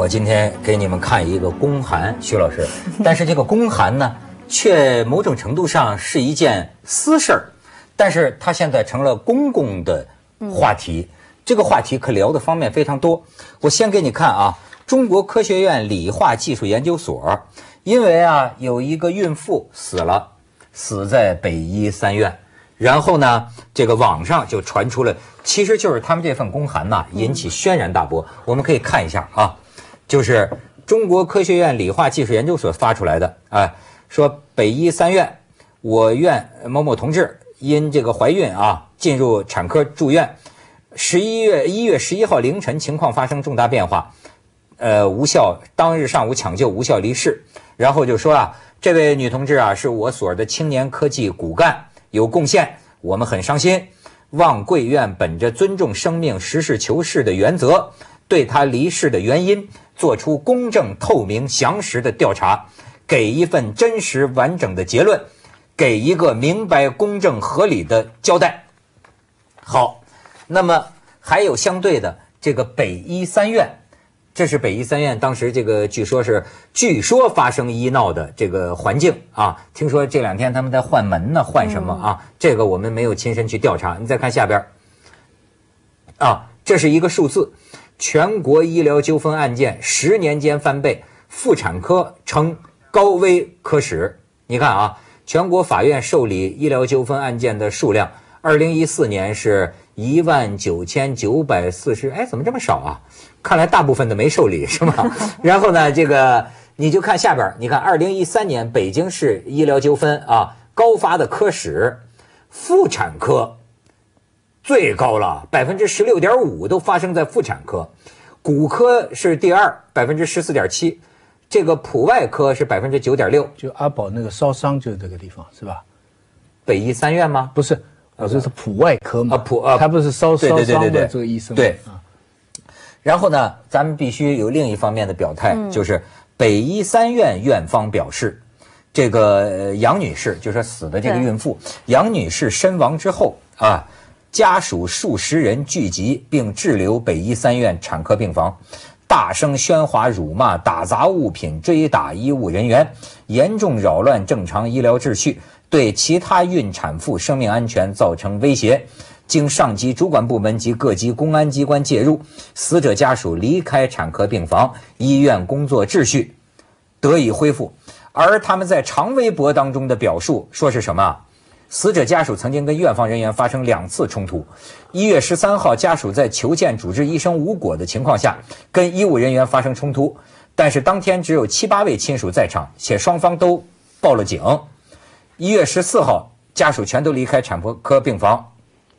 我今天给你们看一个公函，徐老师，但是这个公函呢，却某种程度上是一件私事儿，但是它现在成了公共的话题。这个话题可聊的方面非常多。我先给你看啊，中国科学院理化技术研究所，因为啊有一个孕妇死了，死在北医三院。然后呢，这个网上就传出了，其实就是他们这份公函呐，引起轩然大波。我们可以看一下啊，就是中国科学院理化技术研究所发出来的，说北医三院，我院某某同志因这个怀孕啊，进入产科住院，1月11号凌晨情况发生重大变化，无效，当日上午抢救无效离世。然后就说啊，这位女同志啊，是我所的青年科技骨干。有贡献，我们很伤心，望贵院本着尊重生命、实事求是的原则，对他离世的原因做出公正、透明、详实的调查，给一份真实完整的结论，给一个明白、公正、合理的交代。好，那么还有相对的这个北医三院。这是北医三院当时这个据说发生医闹的这个环境啊，听说这2天他们在换门呢，换什么啊？这个我们没有亲身去调查。你再看下边啊，这是一个数字，全国医疗纠纷案件10年间翻倍，妇产科成高危科室。你看啊，全国法院受理医疗纠纷案件的数量，2014年是19940，哎，怎么这么少啊？看来大部分的没受理是吗？然后呢，这个你就看下边，你看2013年北京市医疗纠纷啊，高发的科室，妇产科最高了，16.5%都发生在妇产科，骨科是第2，14.7%，这个普外科是9.6%。 就阿宝那个烧伤就是这个地方是吧？ 北医三院吗？ 不是，这是普外科嘛？他不是烧伤的这个医生吗？ 对。然后呢，咱们必须有另一方面的表态，就是北医三院院方表示，这个杨女士，就是死的这个孕妇，杨女士身亡之后啊，家属数十人聚集并滞留北医三院产科病房，大声喧哗、辱骂、打砸物品、追打医务人员，严重扰乱正常医疗秩序，对其他孕产妇生命安全造成威胁。经上级主管部门及各级公安机关介入，死者家属离开产科病房，医院工作秩序得以恢复。而他们在长微博当中的表述说是什么？死者家属曾经跟院方人员发生2次冲突。1月13号，家属在求见主治医生无果的情况下，跟医务人员发生冲突，但是当天只有7、8位亲属在场，且双方都报了警。1月14号，家属全都离开产科病房。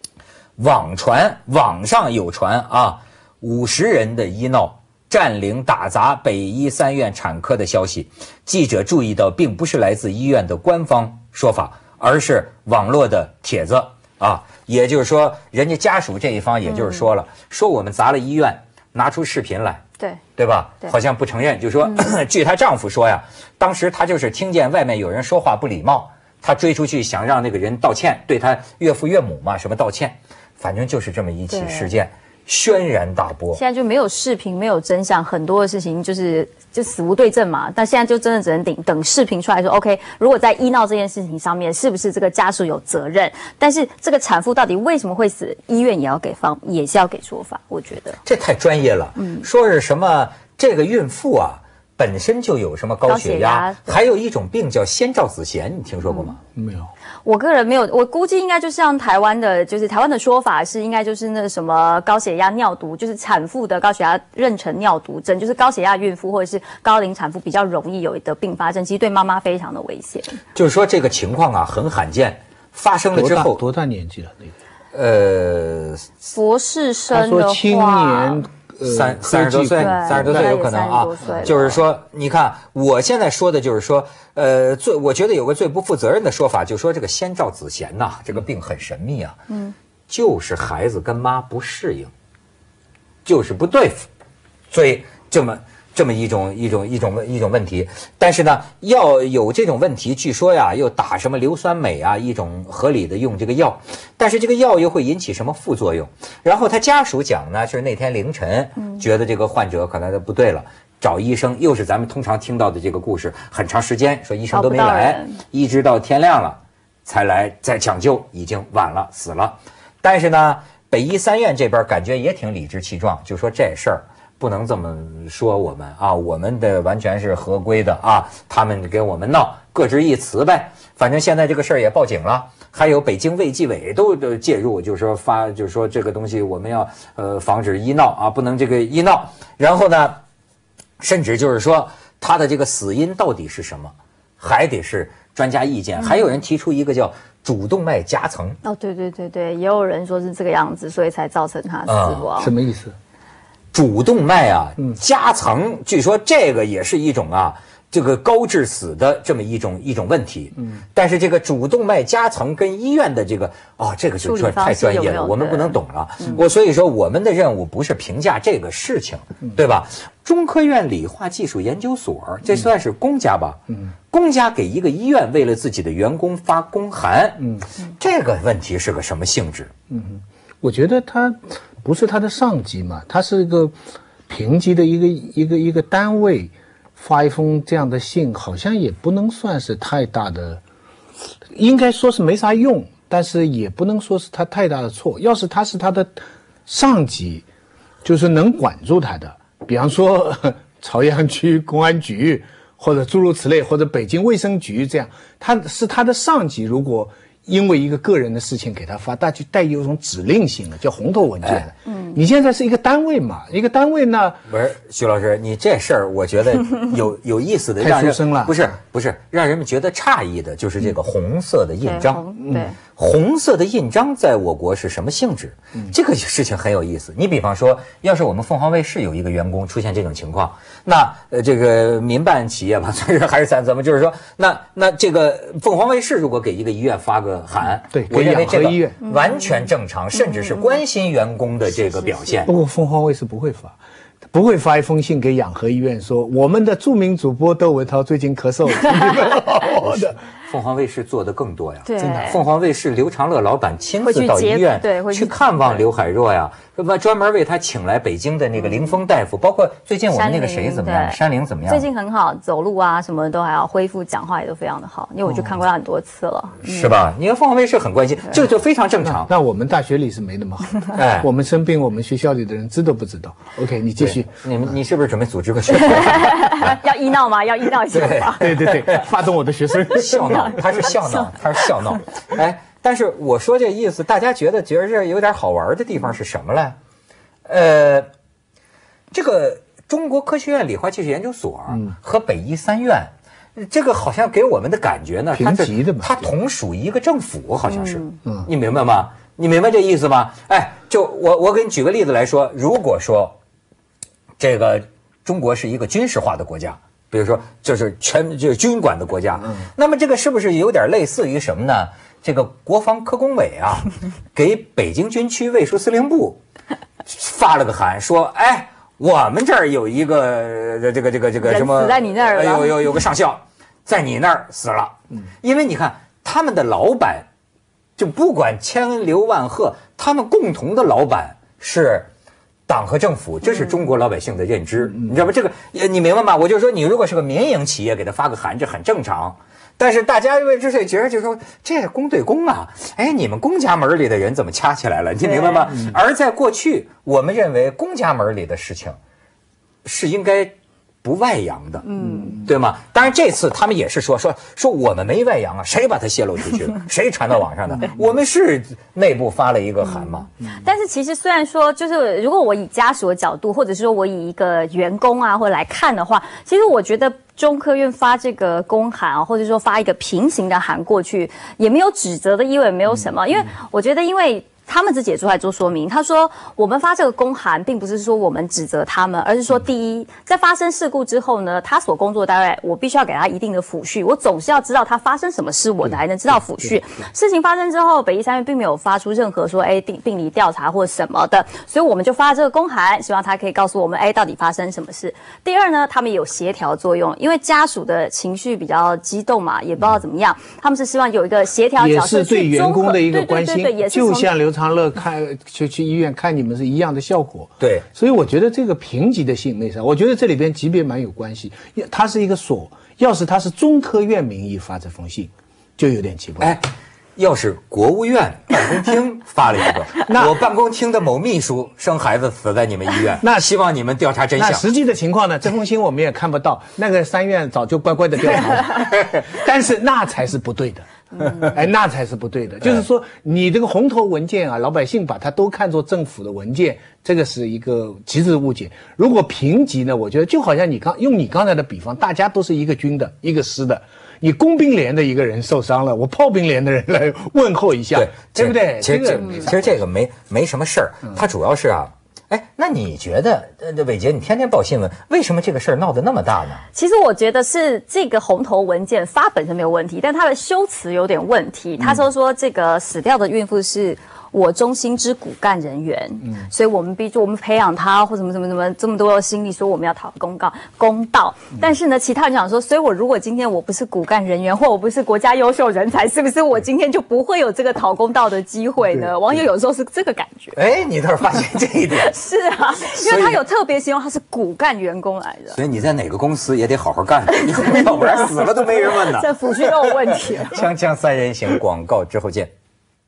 网上有传啊，50人的医闹占领打砸北医三院产科的消息。记者注意到，并不是来自医院的官方说法，而是网络的帖子啊。也就是说，人家家属这一方也就是说了，说我们砸了医院，拿出视频来，对吧？好像不承认，就说据她丈夫说呀，当时她就是听见外面有人说话不礼貌，她追出去想让那个人道歉，对她岳父岳母嘛什么道歉。反正就是这么一起事件，轩然大波。 现在就没有视频，没有真相，很多的事情就死无对证嘛。但现在就真的只能等视频出来说 ，OK， 如果在医闹这件事情上面，是不是这个家属有责任？但是这个产妇到底为什么会死，医院也是要给说法。我觉得这太专业了。说是什么这个孕妇啊，本身就有什么高血压，还有一种病叫先兆子痫，你听说过吗？ 没有。 我个人没有，我估计应该就像台湾的说法是，应该就是那什么高血压尿毒，就是产妇的高血压妊娠尿毒症，就是高血压孕妇或者是高龄产妇比较容易有的并发症，其实对妈妈非常的危险。就是说这个情况啊很罕见，发生了之后多大年纪了那个？博士生的话， 他说青年。 30多岁有可能啊。就是说，你看，我现在说的就是说，我觉得有个最不负责任的说法，就是说这个先兆子痫呐，这个病很神秘啊，就是孩子跟妈不适应，就是不对付，所以这么一种问题。但是呢，要有这种问题，据说呀，又打什么硫酸镁啊，一种合理的用这个药，但是这个药又会引起什么副作用？然后他家属讲呢，是那天凌晨觉得这个患者可能不对了， 找医生，又是咱们通常听到的这个故事，很长时间说医生都没来，一直到天亮了才来再抢救，已经晚了，死了。但是呢，北医三院这边感觉也挺理直气壮，就说这事儿不能这么说我们啊，我们的完全是合规的啊，他们给我们闹，各执一词呗。反正现在这个事儿也报警了，还有北京卫计委都介入，就是说这个东西我们要防止医闹啊，不能这个医闹。然后呢，甚至就是说他的这个死因到底是什么，还得是专家意见。还有人提出一个叫主动脉夹层。 哦，对，也有人说是这个样子，所以才造成他死亡。 什么意思？ 主动脉啊，夹层，据说这个也是一种啊，这个高致死的这么一种问题。但是这个主动脉夹层跟医院的这个这个就太专业了，我们不能懂了。所以说我们的任务不是评价这个事情，对吧？中科院理化技术研究所，这算是公家吧？公家给一个医院为了自己的员工发公函，这个问题是个什么性质？ 我觉得他不是他的上级嘛，他是一个评级的一个单位，发一封这样的信，好像也不能算是太大的，应该说是没啥用，但是也不能说是他太大的错。要是他是他的上级，就是能管住他的，比方说朝阳区公安局或者诸如此类，或者北京卫生局这样，他是他的上级，如果因为一个个人的事情给他发，那就带有一种指令性的，叫红头文件的。你现在是一个单位嘛，一个单位呢？ 不是，徐老师，你这事儿我觉得有意思的， 太出声了。 不是，让人们觉得诧异的，就是这个红色的印章。 对， 红色的印章在我国是什么性质？这个事情很有意思。你比方说，要是我们凤凰卫视有一个员工出现这种情况，那这个民办企业吧，还是怎么，就是说，那这个凤凰卫视如果给一个医院发个函， 对， 我认为这个完全正常，甚至是关心员工的这个表现。 不过凤凰卫视不会发一封信给养和医院说，我们的著名主播窦文涛最近咳嗽了。 凤凰卫视做的更多呀， 真的。凤凰卫视刘长乐老板亲自到医院去看望刘海若呀，专门为他请来北京的那个凌峰大夫，包括最近我们那个谁怎么样，山林怎么样？ 最近很好，走路啊什么都还要恢复，讲话也都非常的好，因为我就看过他很多次了， 是吧？你看凤凰卫视很关心，这就非常正常。 那我们大学里是没那么好，我们生病，我们学校里的人知都不知道。OK， 你继续。 你是不是准备组织个学生？ 要医闹吗？要医闹一下吗？ 对，发动我的学生笑闹，他是笑闹。哎，但是我说这意思，大家觉得这有点好玩的地方是什么嘞？这个中国科学院理化技术研究所和北医三院，这个好像给我们的感觉呢，它同属一个政府，好像是。你明白吗？你明白这意思吗？哎，就我给你举个例子来说，如果说这个中国是一个军事化的国家，比如说就是军管的国家，那么这个是不是有点类似于什么呢？这个国防科工委啊，给北京军区卫戍司令部发了个函，说，哎，我们这儿有一个这个什么， 死在你那儿了， 有个上校在你那儿死了，因为你看他们的老板，就不管千流万壑，他们共同的老板是党和政府，这是中国老百姓的认知，你知道吧？这个你明白吗？我就说，你如果是个民营企业，给他发个函，这很正常。但是大家为这事觉得就说这公对公啊，哎，你们公家门里的人怎么掐起来了？你明白吗？而在过去，我们认为公家门里的事情是应该不外扬的，对吗？当然这次他们也是说我们没外扬啊，谁把它泄露出去了？谁传到网上的？我们是内部发了一个函嘛。 但是其实虽然说，就是如果我以家属的角度，或者是说我以一个员工啊，或者来看的话，其实我觉得中科院发这个公函啊，或者说发一个平行的函过去，也没有指责的意味，没有什么，因为我觉得因为他们自己也出来做说明，他说我们发这个公函并不是说我们指责他们，而是说第一，在发生事故之后呢，他所工作单位我必须要给他一定的抚恤，我总是要知道他发生什么事，我才能知道抚恤。事情发生之后，北医三院并没有发出任何说病理调查或什么的，所以我们就发这个公函，希望他可以告诉我们到底发生什么事。第二呢，他们有协调作用，因为家属的情绪比较激动嘛，也不知道怎么样，他们是希望有一个协调角色去综合， 也是对员工的一个关心， 对，也是就像刘长乐去医院看你们是一样的效果。 对， 所以我觉得这个评级的性内上，我觉得这里边级别蛮有关系。它是一个所，要是它是中科院名义发这封信，就有点奇怪。 哎，要是国务院办公厅发了一个，我办公厅的某秘书生孩子死在你们医院，那希望你们调查真相。 那实际的情况呢？这封信我们也看不到，那个3院早就乖乖的调查了，但是那才是不对的。哎，那才是不对的。就是说，你这个红头文件啊，老百姓把它都看作政府的文件，这个是一个极致误解。如果评级呢，我觉得就好像用你刚才的比方，大家都是一个军的，一个师的。你工兵连的一个人受伤了，我炮兵连的人来问候一下，对不对？ 其实这个没什么事儿，它主要是啊。哎，那你觉得，伟杰，你天天报新闻，为什么这个事儿闹得那么大呢？ 其实我觉得是这个红头文件发本身没有问题，但它的修辞有点问题。他说这个死掉的孕妇是我中心之骨干人员，所以我们培养他或什么这么多的心力，说我们要讨公道。但是呢，其他人讲说，所以我如果今天我不是骨干人员，或我不是国家优秀人才，是不是我今天就不会有这个讨公道的机会呢？网友有时候是这个感觉。 哎，你倒是发现这一点。 是啊，因为他有特别形容他是骨干员工来的。 所以你在哪个公司也得好好干，要不然死了都没人问呢。 这抚恤都有问题。 锵锵三人行，广告之后见。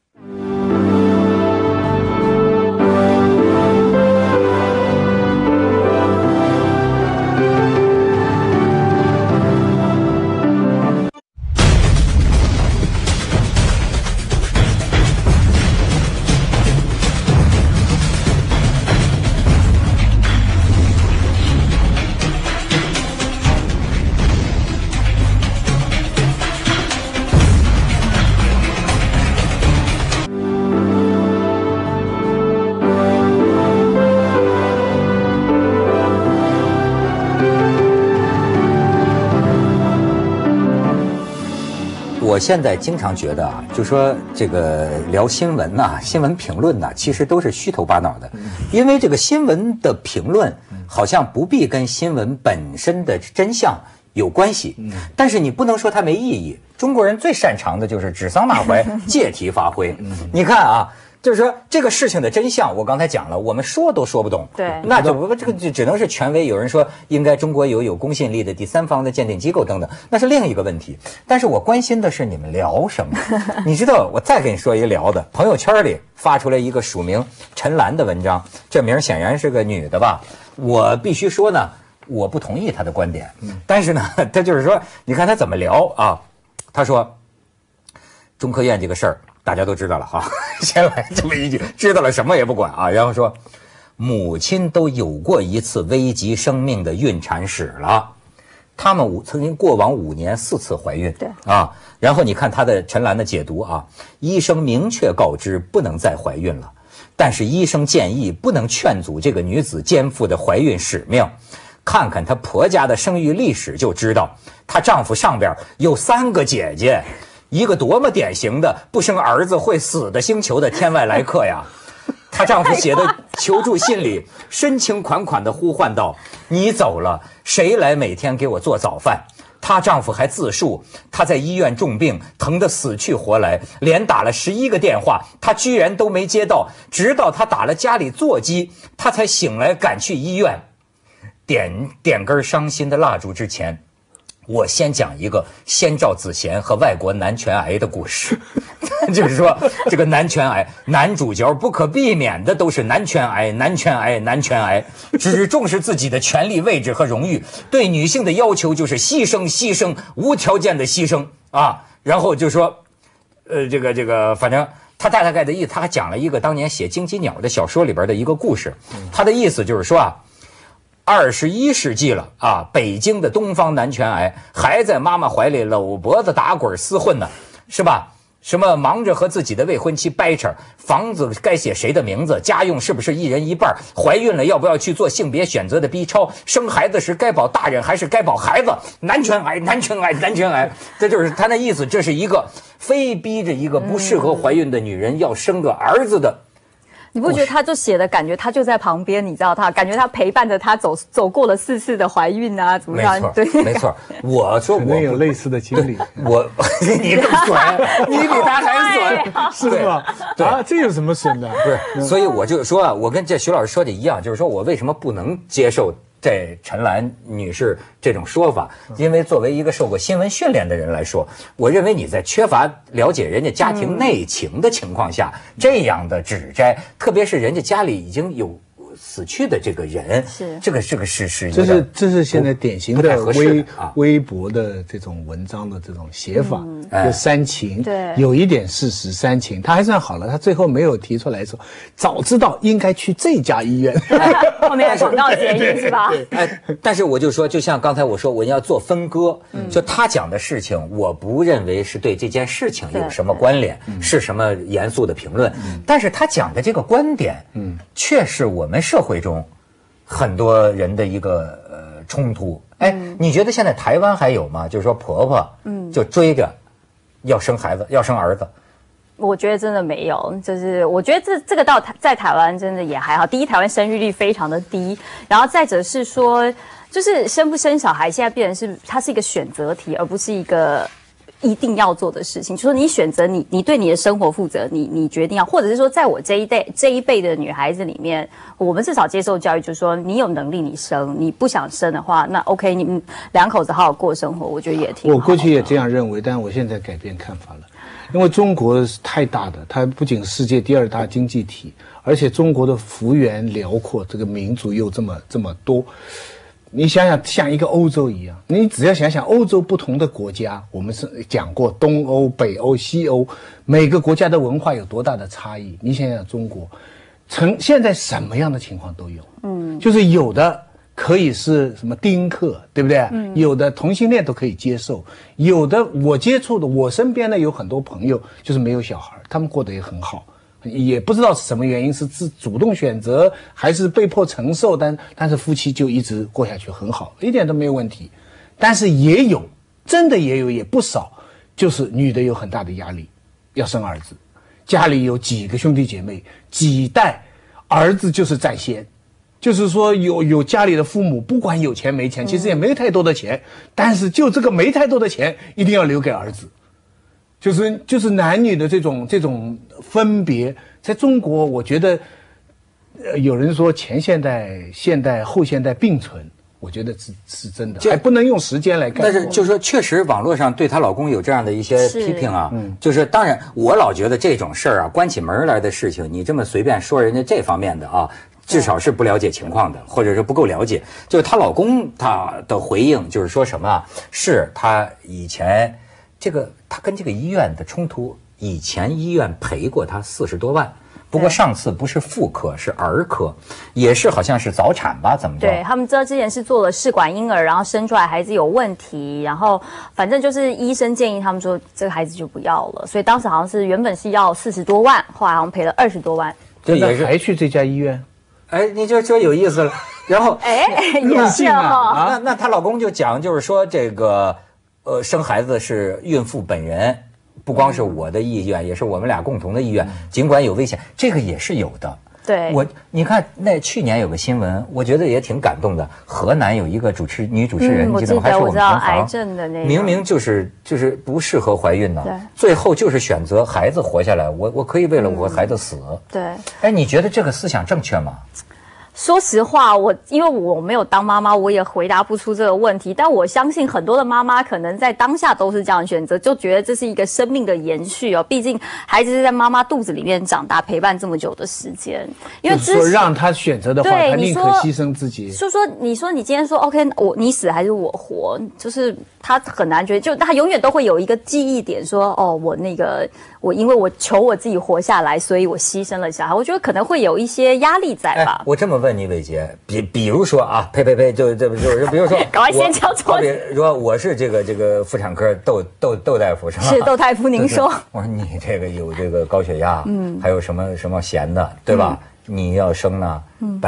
我现在经常觉得啊，就说这个聊新闻呐、新闻评论呐，其实都是虚头巴脑的，因为这个新闻的评论好像不必跟新闻本身的真相有关系，但是你不能说它没意义。中国人最擅长的就是指桑骂槐、借题发挥。你看啊。就是说这个事情的真相，我刚才讲了，我们说都说不懂， 对， 那就这个就只能是权威。有人说应该中国有公信力的第三方的鉴定机构等等，那是另一个问题。但是我关心的是你们聊什么？你知道，我再跟你说一个聊的，朋友圈里发出来一个署名陈岚的文章，这名显然是个女的吧？我必须说呢，我不同意她的观点，但是呢，她就是说，你看她怎么聊啊？她说，中科院这个事儿。大家都知道了哈，先来这么一句，知道了什么也不管啊。然后说，母亲都有过一次危及生命的孕产史了，他们曾经过往5年4次怀孕， 对啊。然后你看他的陈岚的解读啊，医生明确告知不能再怀孕了，但是医生建议不能劝阻这个女子肩负的怀孕使命。看看她婆家的生育历史就知道，她丈夫上边有3个姐姐。一个多么典型的不生儿子会死的星球的天外来客呀！她丈夫写的求助信里深情款款地呼唤道：“你走了，谁来每天给我做早饭？”她丈夫还自述，她在医院重病，疼得死去活来，连打了11个电话，她居然都没接到。直到她打了家里座机，她才醒来赶去医院。点根伤心的蜡烛之前。我先讲一个先兆子贤和外国男权癌的故事，就是说这个男权癌男主角不可避免的都是男权癌，只重视自己的权力位置和荣誉，对女性的要求就是牺牲，无条件的牺牲啊。然后就说，这个，反正他大概的意思，他还讲了一个当年写荆棘鸟的小说里边的一个故事，他的意思就是说啊。21世纪了啊！北京的东方男权癌还在妈妈怀里搂脖子打滚厮混呢，是吧？什么忙着和自己的未婚妻掰扯，房子该写谁的名字，家用是不是1人1半，怀孕了要不要去做性别选择的 B 超，生孩子时该保大人还是该保孩子？男权癌，这就是他那意思。这是一个非逼着一个不适合怀孕的女人要生个儿子的。 你不觉得他就写的感觉他就在旁边，你知道他感觉他陪伴着他走过了4次的怀孕啊，怎么样？ 对，没错。我说我有类似的经历， 你更损，你比他还损，是吗？对啊，这有什么损的？ 不是，所以我就说啊，我跟这徐老师说的一样，就是说我为什么不能接受这陈岚女士这种说法？因为作为一个受过新闻训练的人来说，我认为你在缺乏了解人家家庭内情的情况下，这样的指摘，特别是人家家里已经有死去的这个人， 是这个是这是现在典型的微博的这种文章的这种写法，就煽情， 对， 有一点事实煽情，他还算好了，他最后没有提出来说，早知道应该去这家医院， 后面广告结语是吧？ 但是我就说，就像刚才我说，我要做分割，就他讲的事情，我不认为是对这件事情有什么关联，是什么严肃的评论，但是他讲的这个观点，却是我们社会中很多人的一个冲突。你觉得现在台湾还有吗？就是说婆婆就追着要生孩子，要生儿子。 我觉得真的没有，就是我觉得这个到在台湾真的也还好。第一，台湾生育率非常的低，然后再者是说，就是生不生小孩现在变成是它是一个选择题，而不是一个一定要做的事情。就说你选择你对你的生活负责，你决定要，或者是说在我这一辈的女孩子里面，我们至少接受教育，就是说你有能力你生，你不想生的话，那 OK， 你们两口子好好过生活，我觉得也挺好的。 我过去也这样认为，但我现在改变看法了。因为中国是太大的，它不仅世界第2大经济体，而且中国的幅员辽阔，这个民族又这么多。你想想，像一个欧洲一样，你只要想想欧洲不同的国家，我们是讲过东欧、北欧、西欧，每个国家的文化有多大的差异。你想想中国，现在什么样的情况都有，就是有的可以是什么丁克，对不对？有的同性恋都可以接受，有的我接触的，我身边呢有很多朋友就是没有小孩，他们过得也很好，也不知道是什么原因，是主动选择还是被迫承受，但是夫妻就一直过下去很好，一点都没有问题。但是也有，真的也有，也不少，就是女的有很大的压力，要生儿子，家里有几个兄弟姐妹，几代儿子就是在先。就是说有家里的父母不管有钱没钱，其实也没太多的钱，但是就这个没太多的钱一定要留给儿子，就是男女的这种分别，在中国我觉得有人说前现代、现代、后现代并存，我觉得是真的，还不能用时间来概括。 但是就是说，确实网络上对她老公有这样的一些批评啊，就是当然我老觉得这种事儿啊，关起门来的事情，你这么随便说人家这方面的啊。至少是不了解情况的，或者是不够了解。就是她老公他的回应就是说什么啊？是他以前他跟这个医院的冲突，以前医院赔过他40多万。不过上次不是妇科，是儿科，也是好像是早产吧？怎么着？ 对，他们知道之前是做了试管婴儿，然后生出来孩子有问题，然后反正就是医生建议他们说这个孩子就不要了，所以当时好像是原本是要40多万，后来好像赔了20多万。 这也是还去这家医院？ 你就说有意思了。然后也是哈。 那她老公就讲，就是说这个生孩子是孕妇本人。不光是我的意愿，也是我们俩共同的意愿。尽管有危险，这个也是有的。 对， 你看，那去年有个新闻，我觉得也挺感动的。河南有一个女主持人， 我记得吗？还是我们同行， 癌症的那个， 明明就是不适合怀孕呢，最后就是选择孩子活下来。我可以为了我孩子死。 对， 你觉得这个思想正确吗？ 说实话，因为我没有当妈妈，我也回答不出这个问题。但我相信很多的妈妈可能在当下都是这样选择，就觉得这是一个生命的延续哦。毕竟孩子是在妈妈肚子里面长大，陪伴这么久的时间。因为说让他选择的话，他宁可牺牲自己。 你说你今天说 OK， 你死还是我活，就是他很难觉得，就他永远都会有一个记忆点说，我因为我求我自己活下来，所以我牺牲了小孩。我觉得可能会有一些压力在吧。 我这么问你，伟杰，比如说啊，呸，就比如说， 赶快先敲桌子。 比如说我是这个妇产科窦大夫是吧？ 是窦大夫，您说。 我说你这个有这个高血压，还有什么咸的，对吧？你要生呢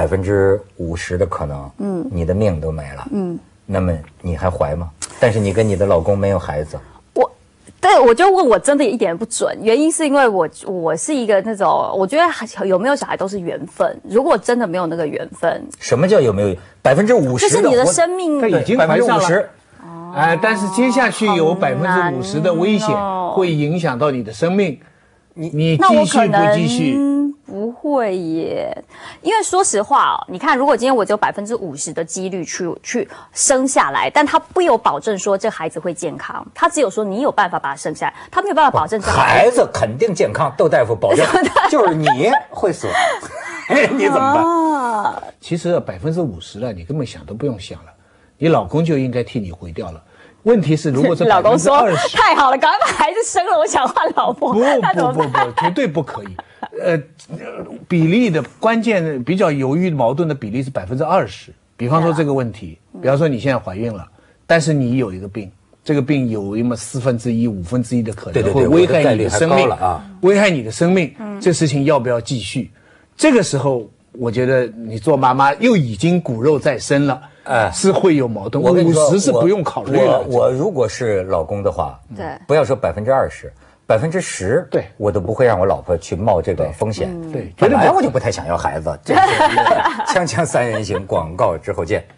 ，50%的可能，你的命都没了，那么你还怀吗？但是你跟你的老公没有孩子。 对， 得我就问我真的一点不准，原因是因为我是一个那种，我觉得有没有小孩都是缘分。如果真的没有那个缘分， 什么叫有没有50%？ 就是你的生命他已经怀上了。 50%， 但是接下去有50%的危险会影响到你的生命，你继续不继续？ 不会耶，因为说实话哦，你看，如果今天我只有50%的几率去生下来，但他不有保证说这孩子会健康，他只有说你有办法把他生下来，他没有办法保证这孩子肯定健康，窦大夫保证，就是你会死，你怎么办？ 其实50%了，你根本想都不用想了，你老公就应该替你回掉了。问题是，如果是老公说 20%， 太好了，赶快把孩子生了，我想换老婆。 不，绝对不可以。比例的关键比较犹豫矛盾的比例是20%。比方说这个问题，比方说你现在怀孕了，但是你有一个病，这个病有那么1/4、1/5的可能会危害你的生命啊，危害你的生命，这事情要不要继续？这个时候，我觉得你做妈妈又已经骨肉在身了。是会有矛盾。 我跟你说 50%是不用考虑了。 我如果是老公的话， 对， 不要说20%，10%， 对， 我都不会让我老婆去冒这个风险。 对， 本来我就不太想要孩子。这是锵锵三人行，广告之后见。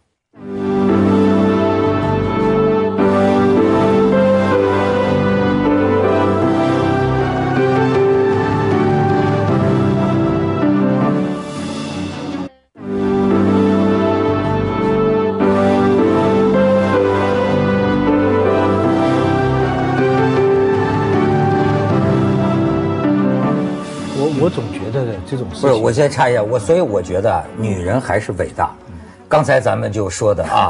我总觉得这种事情不是，我先插一下，所以我觉得女人还是伟大。刚才咱们就说的啊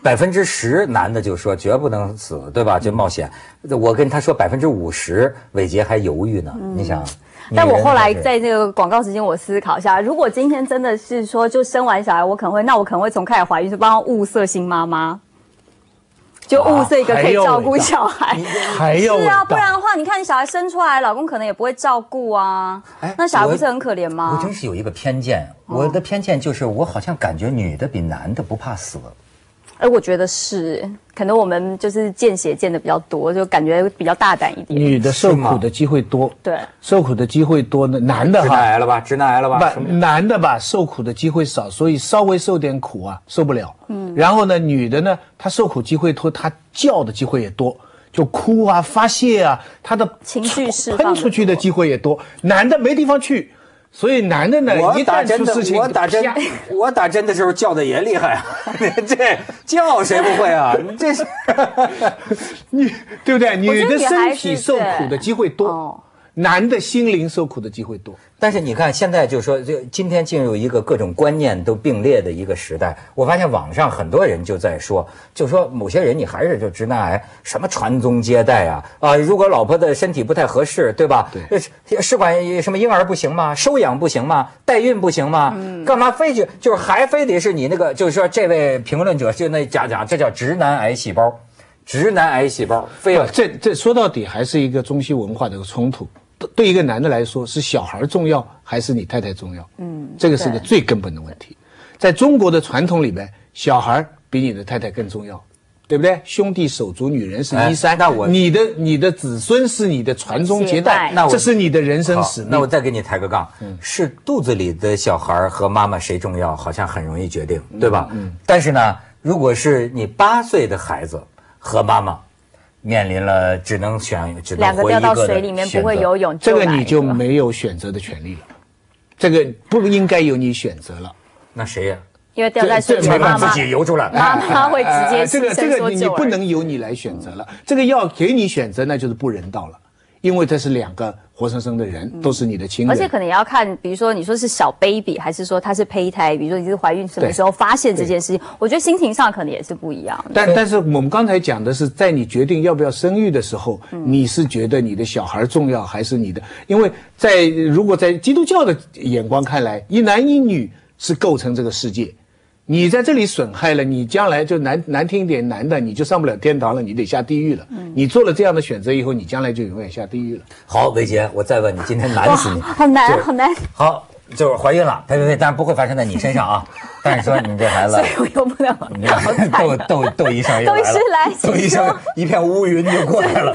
，10%男的就说绝不能死，对吧？就冒险。我跟他说50%，伟杰还犹豫呢。你想？ 但我后来在这个广告时间，我思考一下，如果今天真的是说就生完小孩，我可能会从开始怀孕就帮他物色新妈妈。就物色一个可以照顾小孩， 还要是啊，不然的话，你看你小孩生出来，老公可能也不会照顾啊。那小孩不是很可怜吗？ 我真是有一个偏见，我的偏见就是我好像感觉女的比男的不怕死。 我觉得是，可能我们就是见血见的比较多，就感觉比较大胆一点。 女的受苦的机会多， 对， 受苦的机会多呢。男的哈， 直男癌了吧？ 男的吧，受苦的机会少，所以稍微受点苦啊，受不了。然后呢，女的呢，她受苦机会多，她叫的机会也多，就哭啊、发泄啊，她的情绪释放喷出去的机会也多。男的没地方去。所以男的呢，一旦出事情， 我打针的时候叫的也厉害啊！这叫谁不会啊？你这是你对不对？女的身体受苦的机会多，男的心灵受苦的机会多。 但是你看，现在就是说，就今天进入一个各种观念都并列的一个时代。我发现网上很多人就在说，就说某些人你还是就直男癌，什么传宗接代啊，如果老婆的身体不太合适，对吧？对，试管什么婴儿不行吗？收养不行吗？代孕不行吗？干嘛非去就是还非得是你那个？就是说，这位评论者就那讲，这叫直男癌细胞，直男癌细胞，非要这说到底还是一个中西文化的冲突。对一个男的来说，是小孩重要还是你太太重要？这个是个最根本的问题。在中国的传统里面，小孩比你的太太更重要，对不对？兄弟手足，女人是衣衫。 那我你的子孙是你的传宗接代，这是你的人生使命。 那我再给你抬个杠，是肚子里的小孩和妈妈谁重要，好像很容易决定，对吧？但是呢，如果是你8岁的孩子和妈妈。面临了只能两个掉到水里面不会游泳， 这个你就没有选择的权利了，这个不应该由你选择了。 那谁呀？ 因为掉在水里， 妈妈自己游出来， 妈妈会直接这个你不能由你来选择了，这个要给你选择那就是不人道了。因为这是2个活生生的人，都是你的亲人， 而且可能也要看，比如说你说是小 baby， 还是说他是胚胎，比如说你是怀孕什么时候发现这件事情，我觉得心情上可能也是不一样的。 但是我们刚才讲的是，在你决定要不要生育的时候，你是觉得你的小孩重要，还是你的？因为如果在基督教的眼光看来，一男一女是构成这个世界。你在这里损害了，你将来就难听一点，男的你就上不了天堂了，你得下地狱了。你做了这样的选择以后，你将来就永远下地狱了。 好，伟杰，我再问你，今天难死你， 好难，好难。 好，就是怀孕了，呸，当然不会发生在你身上啊。但是说你这孩子， 所以我又不能窦医生又来了，窦医生一片乌云就过来了。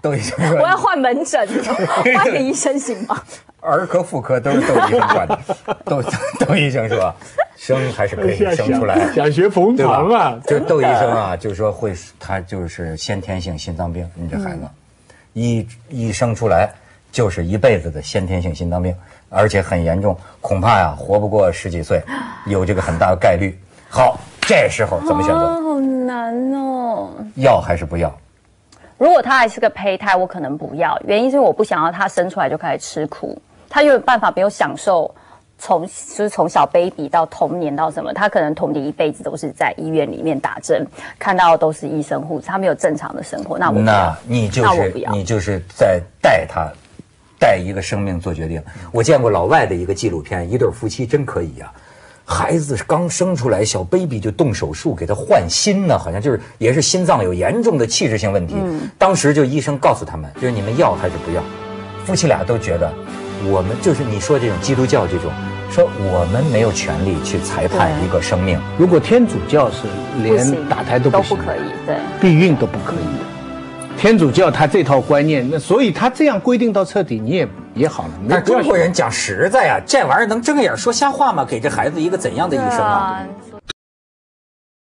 窦医生说我要换门诊，换个医生行吗？ 儿科妇科都是窦医生管的。窦医生说生还是可以生出来， 想学冯唐啊， 就窦医生啊，就是说他就是先天性心脏病，你这孩子一生出来就是一辈子的先天性心脏病，而且很严重，恐怕呀活不过10几岁，有这个很大的概率。好，这时候怎么选择？ 好难哦。 要还是不要？ 如果他还是个胚胎，我可能不要，原因是我不想要他生出来就开始吃苦，他有办法没有享受从小 baby 到童年到什么，他可能童年一辈子都是在医院里面打针，看到都是医生护士，他没有正常的生活，那我不要。 那你就是在带一个生命做决定。我见过老外的一个纪录片，一对夫妻真可以呀、孩子刚生出来，小 baby 就动手术给他换心呢，好像就是也是心脏有严重的器质性问题。当时就医生告诉他们，就是你们要还是不要？夫妻俩都觉得，我们就是你说这种基督教这种，说我们没有权利去裁判一个生命。 如果天主教是连不行打胎都不行， 可以，对， 避孕都不可以的。天主教他这套观念，那所以他这样规定到彻底，你也好了。 但是中国人讲实在呀，这玩意儿能睁眼说瞎话吗？给这孩子一个怎样的一生啊？ 对啊